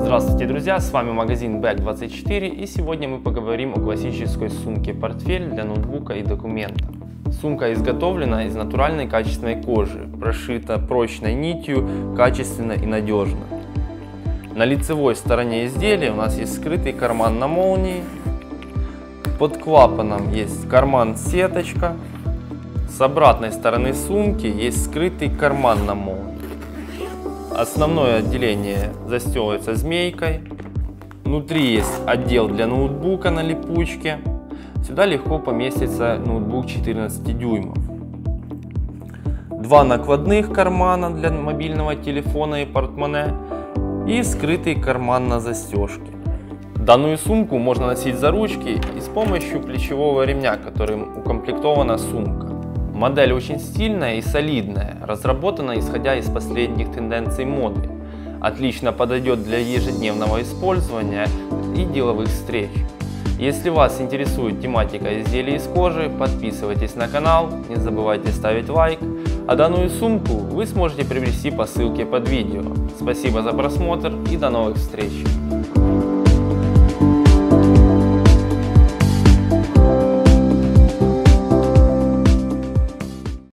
Здравствуйте, друзья! С вами магазин Back24, и сегодня мы поговорим о классической сумке-портфель для ноутбука и документов. Сумка изготовлена из натуральной качественной кожи, прошита прочной нитью, качественно и надежно. На лицевой стороне изделия у нас есть скрытый карман на молнии. Под клапаном есть карман-сеточка. С обратной стороны сумки есть скрытый карман на молнии. Основное отделение застегивается змейкой. Внутри есть отдел для ноутбука на липучке. Сюда легко поместится ноутбук 14 дюймов. Два накладных кармана для мобильного телефона и портмоне. И скрытый карман на застежке. Данную сумку можно носить за ручки и с помощью плечевого ремня, которым укомплектована сумка. Модель очень стильная и солидная, разработана исходя из последних тенденций моды. Отлично подойдет для ежедневного использования и деловых встреч. Если вас интересует тематика изделий из кожи, подписывайтесь на канал, не забывайте ставить лайк, а данную сумку вы сможете приобрести по ссылке под видео. Спасибо за просмотр и до новых встреч!